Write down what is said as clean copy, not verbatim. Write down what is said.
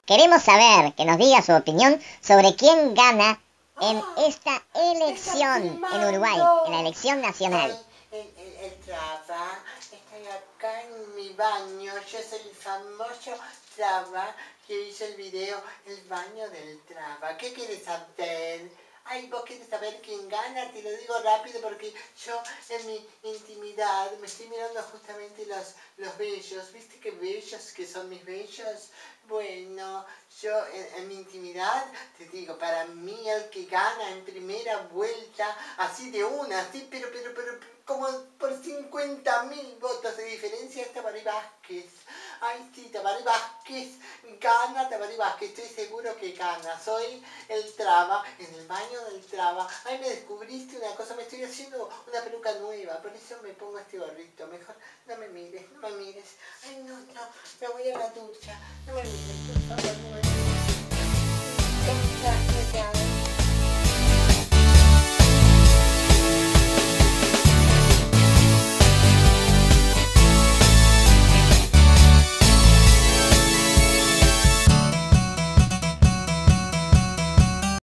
Queremos saber, que nos diga su opinión sobre quién gana en esta elección en Uruguay, en la elección nacional. El Traba, estoy acá en mi baño, yo soy el famoso Traba que hizo el video El baño del Traba. ¿Qué quieres saber? Ay, vos quieres saber quién gana, te lo digo rápido porque yo en mi intimidad me estoy mirando justamente los bellos. ¿Viste qué bellos que son mis bellos? Bueno, yo en mi intimidad te digo, para mí el que gana en primera vuelta, así de una, así, pero como por 50.000 votos de diferencia es Tabaré Vázquez. Ay, sí, Tabaré Vázquez gana, Tabaré Vázquez, estoy seguro que gana. Soy el Traba, en el baño del Traba. Ay, me descubriste una cosa, me estoy haciendo una peluca nueva, por eso me pongo este gorrito. Mejor no me mires, no me mires. Ay, no, me voy a la ducha. No me mires, por favor, no me mires.